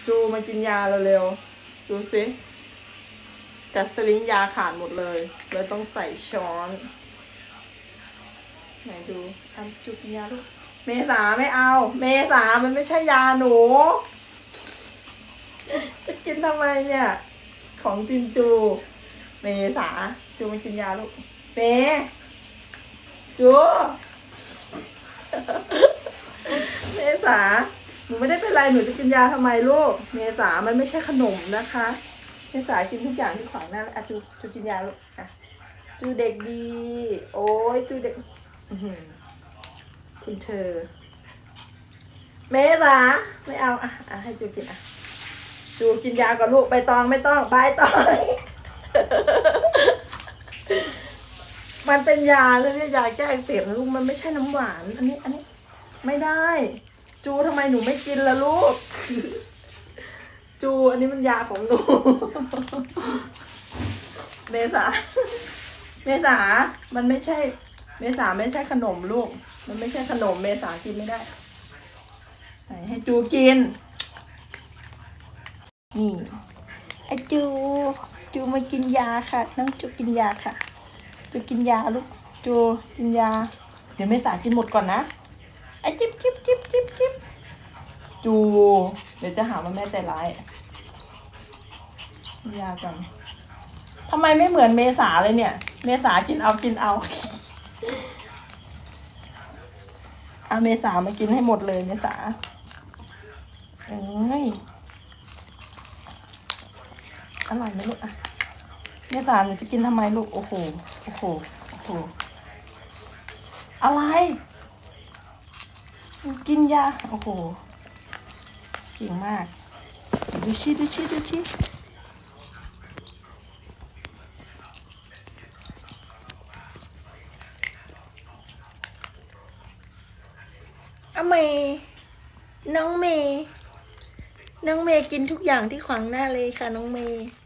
จูมากินยาเร็วๆดูสิกัดสลิงยาขาดหมดเลยต้องใส่ช้อนไหนดูจูกินยาลูกเมษาไม่เอาเมษามันไม่ใช่ยาหนูจะกินทำไมเนี่ยของจินจูเมษาจูมากินยาลูกเมจูเมษาหนูไม่ได้เป็นไรหนูจะกินยาทำไมลูกเมษามันไม่ใช่ขนมนะคะเมษากินทุกอย่างที่ขวางหน้าแล้วจูกินยาลูกจูเด็กดีโอ้ยจูเด็กคุณเธอเมษาไม่เอาให้จูกินจูกินยาก่อนลูกใบตองไม่ต้องใบตองมันเป็นยาเลยเนี่ยยาแก้อักเสบนะลูกมันไม่ใช่น้ำหวานอันนี้ไม่ได้จูทำไมหนูไม่กินล่ะลูกจูอันนี้มันยาของหนูเมษามันไม่ใช่เมษาไม่ใช่ขนมลูกมันไม่ใช่ขนมเมษากินไม่ได้ให้จูกินนี่ไอจูมากินยาค่ะน้องจูกินยาค่ะจูกินยาลูกจูกินยาเดี๋ยวเมษากินหมดก่อนนะไอจิ๊บจูเดี๋ยวจะหาว่าแม่ใจร้ายกินยาก่อนทำไมไม่เหมือนเมษาเลยเนี่ยเมษากินเอาเมษามากินให้หมดเลยเมษาเอ้ยอร่อยไหมลูกเมษาหนูจะกินทำไมลูกโอ้โหอะไรกินยาโอ้โหเก่งมากดูชิน้องเมย์กินทุกอย่างที่ขวางหน้าเลยค่ะน้องเมย์